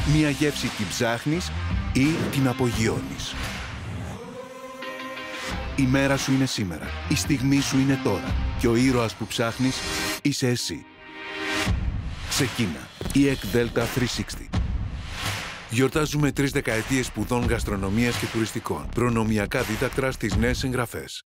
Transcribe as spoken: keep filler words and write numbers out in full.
Μία γεύση την ψάχνεις ή την απογειώνεις. Η μέρα σου είναι σήμερα. Η στιγμή σου είναι τώρα. Και ο ήρωας που ψάχνεις είσαι εσύ. Ξεκίνα. Η ι κ Delta τριακόσια εξήντα. Γιορτάζουμε τρεις δεκαετίες σπουδών γαστρονομίας και τουριστικών. Προνομιακά δίδακτρα στις νέες εγγραφές.